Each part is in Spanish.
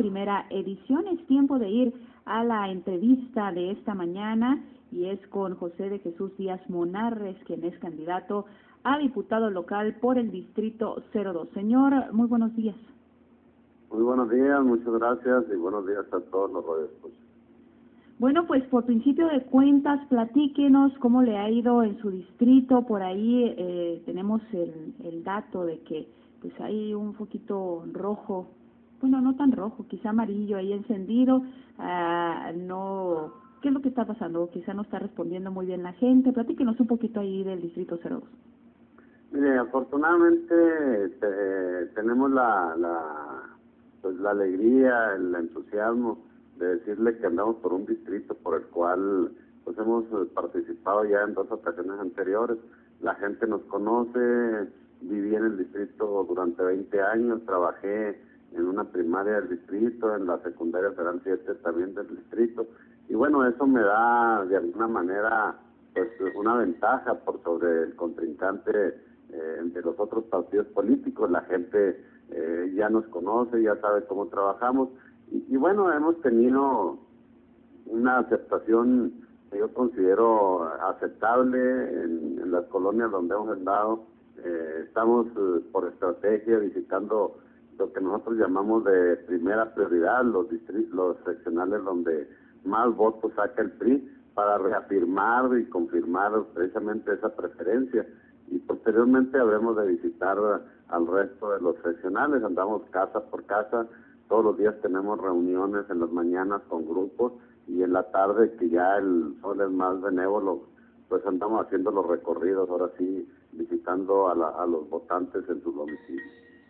primera edición. Es tiempo de ir a la entrevista de esta mañana y es con José de Jesús Díaz Monarres, quien es candidato a diputado local por el Distrito 02. Señor, muy buenos días. Muy buenos días, muchas gracias y buenos días a todos los radioescuchas. Bueno, pues por principio de cuentas, platíquenos cómo le ha ido en su distrito. Por ahí tenemos el dato de que pues hay un foquito rojo, bueno, no tan rojo, quizá amarillo ahí encendido. No, ¿qué es lo que está pasando? Quizá no está respondiendo muy bien la gente. Platíquenos un poquito ahí del Distrito 02. Mire, afortunadamente tenemos pues la alegría, el entusiasmo de decirle que andamos por un distrito por el cual pues hemos participado ya en 2 ocasiones anteriores. La gente nos conoce, viví en el distrito durante 20 años, trabajé en una primaria del distrito, en la secundaria serán 7 también del distrito, y bueno, eso me da de alguna manera pues una ventaja por sobre el contrincante de los otros partidos políticos. La gente ya nos conoce, ya sabe cómo trabajamos, y bueno, hemos tenido una aceptación que yo considero aceptable en las colonias donde hemos andado. Estamos por estrategia visitando lo que nosotros llamamos de primera prioridad, los distritos, los seccionales donde más votos saca el PRI, para reafirmar y confirmar precisamente esa preferencia, y posteriormente habremos de visitar al resto de los seccionales. Andamos casa por casa, todos los días tenemos reuniones en las mañanas con grupos, y en la tarde, que ya el sol es más benévolo, pues andamos haciendo los recorridos, ahora sí, visitando a los votantes en sus domicilios.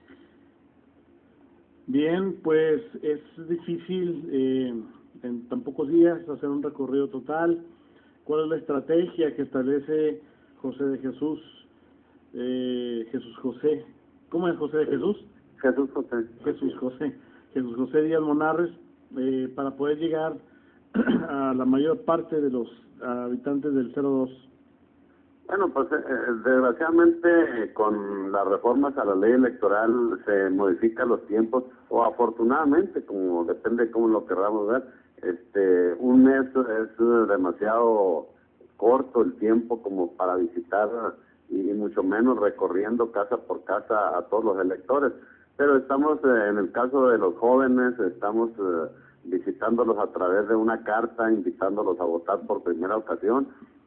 Bien, pues es difícil en tan pocos días hacer un recorrido total. ¿Cuál es la estrategia que establece José de Jesús? Jesús José, ¿cómo es José de Jesús? Jesús José. Jesús José Díaz Monarres, para poder llegar a la mayor parte de los habitantes del 02. Bueno, pues desgraciadamente con las reformas a la ley electoral se modifican los tiempos, o afortunadamente, como depende de cómo lo queramos ver. Un mes es demasiado corto el tiempo como para visitar, y mucho menos recorriendo casa por casa a todos los electores. Pero estamos, en el caso de los jóvenes, estamos visitándolos a través de una carta, invitándolos a votar por primera ocasión.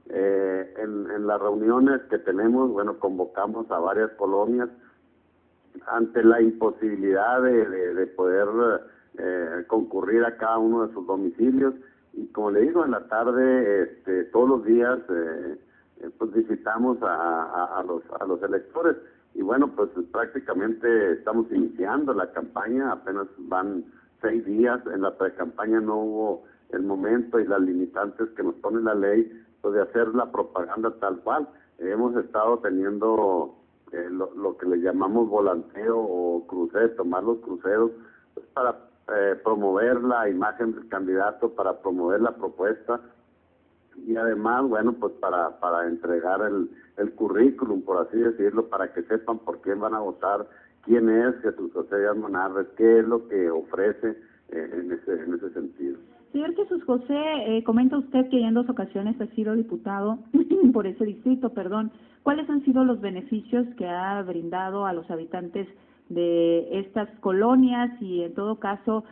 En las reuniones que tenemos, bueno, convocamos a varias colonias ante la imposibilidad de poder concurrir a cada uno de sus domicilios, y como le digo, en la tarde todos los días pues visitamos a los electores, y bueno, pues prácticamente estamos iniciando la campaña, apenas van 6 días. En la pre-campaña no hubo el momento y las limitantes que nos pone la ley de hacer la propaganda tal cual. Hemos estado teniendo lo que le llamamos volanteo o crucero, tomar los cruceros pues, para promover la imagen del candidato, para promover la propuesta, y además, bueno, pues para entregar el currículum, por así decirlo, para que sepan por quién van a votar, quién es Jesús José Díaz Monarres, qué es lo que ofrece en ese sentido. Señor Jesús José, comenta usted que ya en 2 ocasiones ha sido diputado por ese distrito, ¿Cuáles han sido los beneficios que ha brindado a los habitantes de estas colonias? Y en todo caso,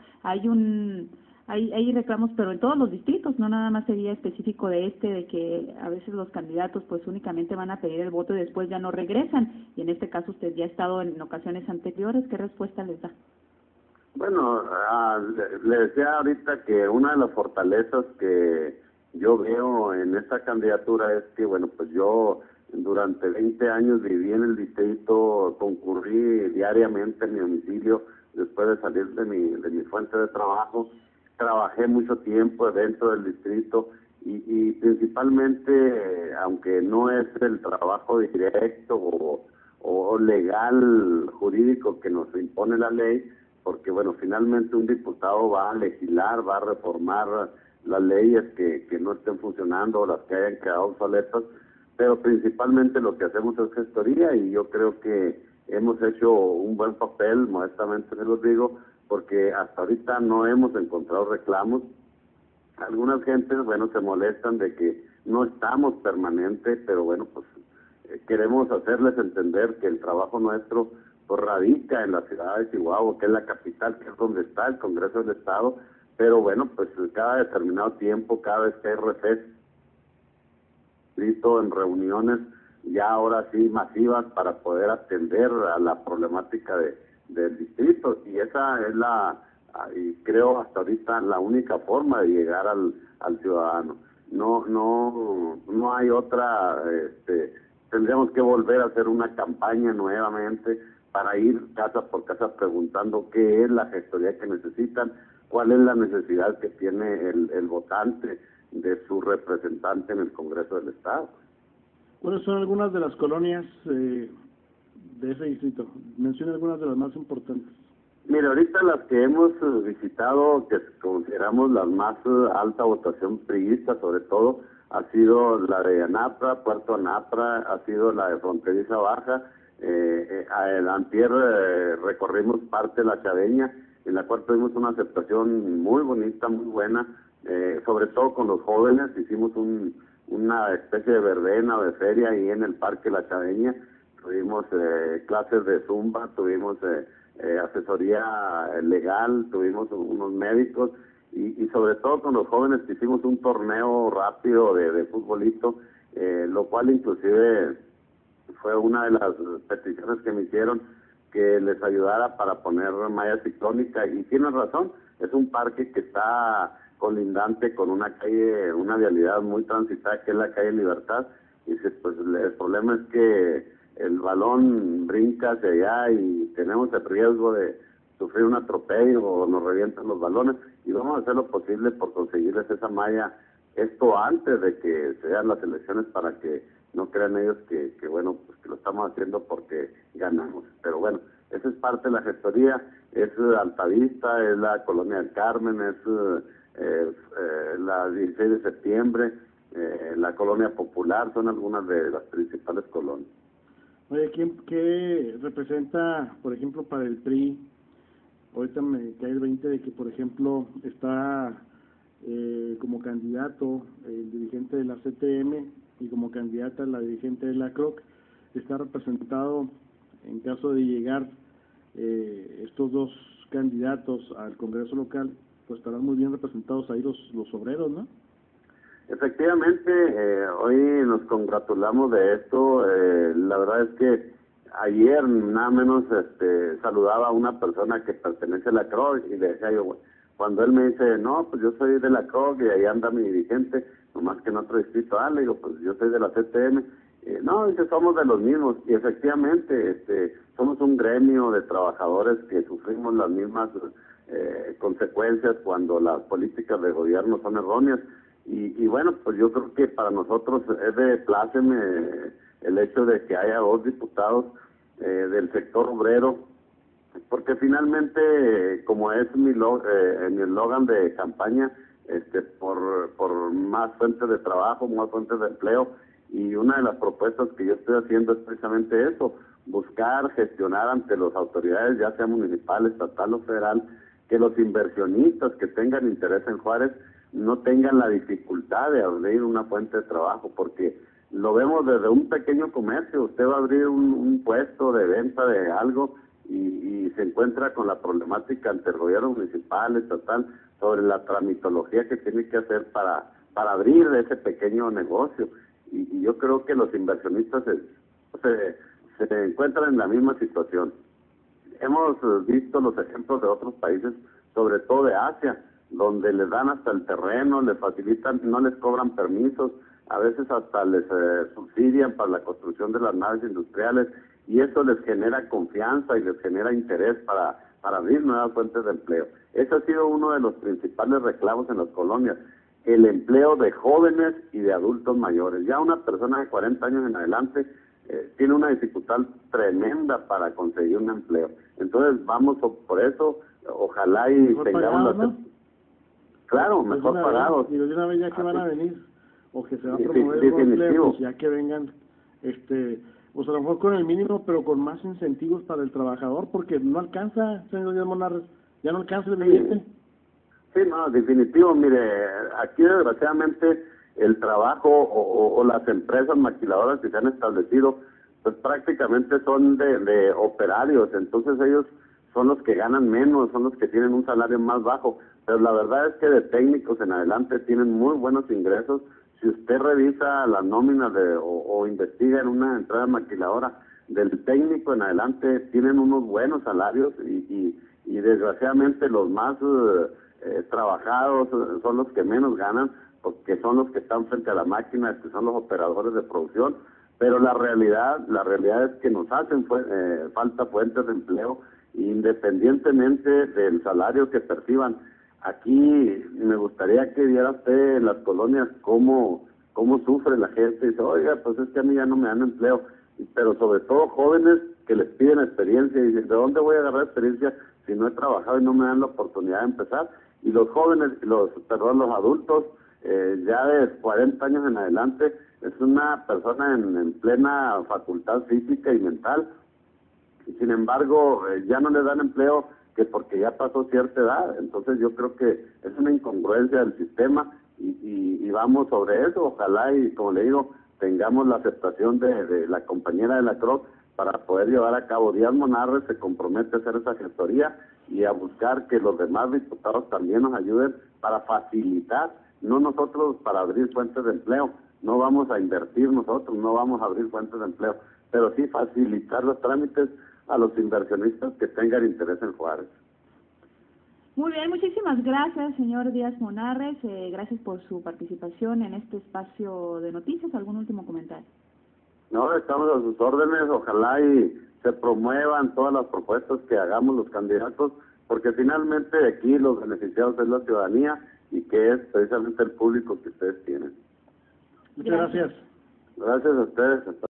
hay reclamos, pero en todos los distritos, no nada más sería específico de de que a veces los candidatos pues únicamente van a pedir el voto y después ya no regresan. Y en este caso usted ya ha estado en ocasiones anteriores, ¿qué respuesta les da? Bueno, le decía ahorita que una de las fortalezas que yo veo en esta candidatura es que, bueno, pues yo durante 20 años viví en el distrito, concurrí diariamente en mi domicilio después de salir de mi fuente de trabajo, trabajé mucho tiempo dentro del distrito, y principalmente, aunque no es el trabajo directo o legal, jurídico que nos impone la ley, porque bueno, finalmente un diputado va a legislar, va a reformar las leyes que no estén funcionando o las que hayan quedado obsoletas, pero principalmente lo que hacemos es gestoría, y yo creo que hemos hecho un buen papel, modestamente se los digo, porque hasta ahorita no hemos encontrado reclamos. Algunas gentes, bueno, se molestan de que no estamos permanentes, pero bueno, pues queremos hacerles entender que el trabajo nuestro pues radica en la ciudad de Chihuahua, que es la capital, que es donde está el Congreso del Estado, pero bueno, pues cada determinado tiempo, cada vez que hay receso, en reuniones ya ahora sí masivas para poder atender a la problemática del distrito, y esa es y creo hasta ahorita la única forma de llegar al ciudadano. No hay otra. Tendríamos que volver a hacer una campaña nuevamente para ir casa por casa preguntando qué es la gestoría que necesitan, cuál es la necesidad que tiene el votante de su representante en el Congreso del Estado. ¿Cuáles son algunas de las colonias de ese distrito? Menciona algunas de las más importantes. Mira, ahorita las que hemos visitado, que consideramos las más alta votación priista, sobre todo, ha sido la de Anapra, Puerto Anapra, ha sido la de Fronteriza Baja. Antier recorrimos parte de la Chaveña, en la cual tuvimos una aceptación muy bonita, muy buena, sobre todo con los jóvenes. Hicimos una especie de verbena o de feria ahí en el Parque La Chaveña. Tuvimos clases de zumba, tuvimos asesoría legal, tuvimos unos médicos y sobre todo con los jóvenes hicimos un torneo rápido de futbolito, lo cual inclusive fue una de las peticiones que me hicieron, que les ayudara para poner malla ciclónica, y tienen razón, es un parque que está colindante con una calle, una vialidad muy transitada, que es la calle Libertad, y pues el problema es que el balón brinca hacia allá y tenemos el riesgo de sufrir un atropello o nos revientan los balones, y vamos a hacer lo posible por conseguirles esa malla, esto antes de que sean las elecciones, para que no crean ellos que bueno, pues que lo estamos haciendo porque ganamos. Pero bueno, esa es parte de la gestoría, es Altavista, es la Colonia del Carmen, es la 16 de septiembre, la Colonia Popular, son algunas de las principales colonias. Oye, ¿qué representa, por ejemplo, para el PRI? Ahorita me cae el 20 de que, por ejemplo, está como candidato el dirigente de la CTM y como candidata la dirigente de la CROC. Está representado, en caso de llegar estos dos candidatos al Congreso local, pues estarán muy bien representados ahí los obreros, ¿no? Efectivamente, hoy nos congratulamos de esto. La verdad es que ayer nada menos saludaba a una persona que pertenece a la CROC y le decía yo, cuando él me dice, no, pues yo soy de la CROC y ahí anda mi dirigente, nomás que en otro distrito, le digo, pues yo soy de la CTM. No, dice, somos de los mismos, y efectivamente somos un gremio de trabajadores que sufrimos las mismas consecuencias cuando las políticas de gobierno son erróneas. Y bueno, pues yo creo que para nosotros es de pláceme el hecho de que haya dos diputados del sector obrero, porque finalmente, como es mi eslogan de campaña, por más fuentes de trabajo, más fuentes de empleo, y una de las propuestas que yo estoy haciendo es precisamente eso, buscar, gestionar ante las autoridades, ya sea municipal, estatal o federal, que los inversionistas que tengan interés en Juárez no tengan la dificultad de abrir una fuente de trabajo, porque lo vemos desde un pequeño comercio. Usted va a abrir un puesto de venta de algo y se encuentra con la problemática ante el gobierno municipal, estatal, sobre la tramitología que tiene que hacer para abrir ese pequeño negocio. Y yo creo que los inversionistas se encuentran en la misma situación. Hemos visto los ejemplos de otros países, sobre todo de Asia, donde les dan hasta el terreno, les facilitan, no les cobran permisos, a veces hasta les subsidian para la construcción de las naves industriales, y eso les genera confianza y les genera interés para abrir nuevas fuentes de empleo. Ese ha sido uno de los principales reclamos en las colonias, el empleo de jóvenes y de adultos mayores. Ya una persona de 40 años en adelante tiene una dificultad tremenda para conseguir un empleo. Entonces vamos por eso, ojalá y mejor tengamos pagados, la... ¿no? Claro, mejor pagados. Y de una vez ya que van a venir, o que se va a promover el empleo, pues ya que vengan, pues a lo mejor con el mínimo, pero con más incentivos para el trabajador, porque no alcanza, señor Díaz Monarres, ¿Ya no alcanza el billete? Sí, no, definitivo. Mire, aquí desgraciadamente el trabajo o las empresas maquiladoras que se han establecido, pues prácticamente son de operarios, entonces ellos son los que ganan menos, son los que tienen un salario más bajo, pero la verdad es que de técnicos en adelante tienen muy buenos ingresos. Si usted revisa las nóminas o investiga en una entrada maquiladora, del técnico en adelante tienen unos buenos salarios y desgraciadamente los más trabajados son los que menos ganan, porque son los que están frente a la máquina, que son los operadores de producción. Pero la realidad es que nos hacen falta fuentes de empleo, independientemente del salario que perciban. Aquí me gustaría que viera usted en las colonias cómo sufre la gente. Dice, oiga, pues es que a mí ya no me dan empleo. Pero sobre todo jóvenes que les piden experiencia y dicen, ¿de dónde voy a agarrar experiencia si no he trabajado y no me dan la oportunidad de empezar? Y los jóvenes, los adultos, ya de 40 años en adelante, es una persona en plena facultad física y mental, y sin embargo ya no le dan empleo que porque ya pasó cierta edad. Entonces yo creo que es una incongruencia del sistema y vamos sobre eso. Ojalá y, como le digo, tengamos la aceptación de la compañera de la CROC para poder llevar a cabo. Díaz Monarres se compromete a hacer esa gestoría y a buscar que los demás diputados también nos ayuden para facilitar, no nosotros para abrir fuentes de empleo, no vamos a invertir nosotros, no vamos a abrir fuentes de empleo, pero sí facilitar los trámites a los inversionistas que tengan interés en Juárez. Muy bien, muchísimas gracias, señor Díaz Monarres. Gracias por su participación en este espacio de noticias. ¿Algún último comentario? No, estamos a sus órdenes. Ojalá y se promuevan todas las propuestas que hagamos los candidatos, porque finalmente aquí los beneficiados es la ciudadanía y que es precisamente el público que ustedes tienen. Muchas gracias. Gracias a ustedes.